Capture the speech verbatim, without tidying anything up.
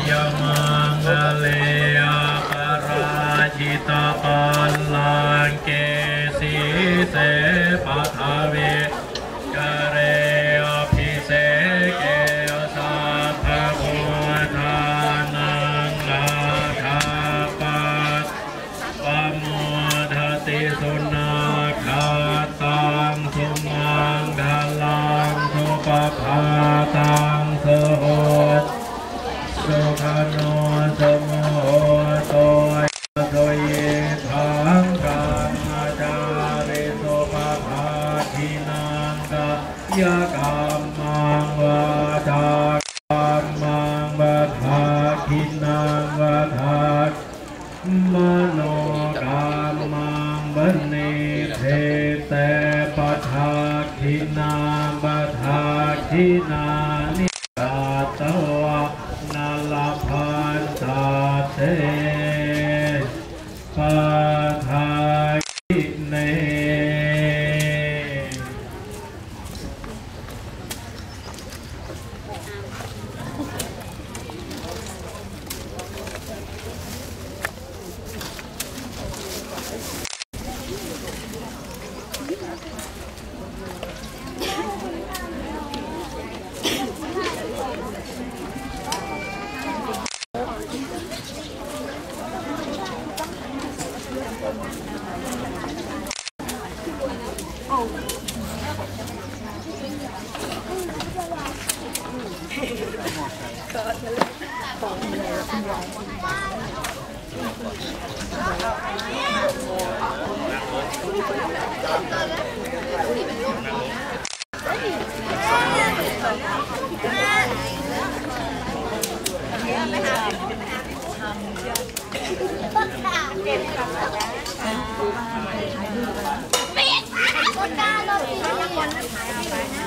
ยมังกะเลปราชิตปัลลังเกสีเสปะทาเวกะเรอภิเสเกสัพพะโพธานังนาคาปัสปะโมทติสุนาคาตังสุมังคลังสุปภาตังสโหสุขโนสมุโตโตเยทังกังอาจาริสุปภาทินังกายกรรมังวาจากรรมังวัฏาคินังวัฏามโนกรรมังบันนิเทเตปัฏฐาคินังปัฏฐาคินานิกาตวะนาลพันตาเตปัฏฐาคิเนคนกล้าเราดีนะคนถ่ายเอาไปนะ